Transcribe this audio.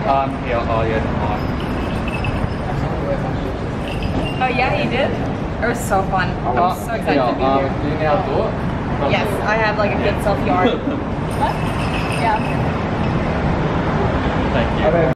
Here, oh yeah, Oh yeah, you did? It was so fun. I'm so excited to be here. do you now do it? Yes, I have like a good selfie art. What? Yeah. Thank you.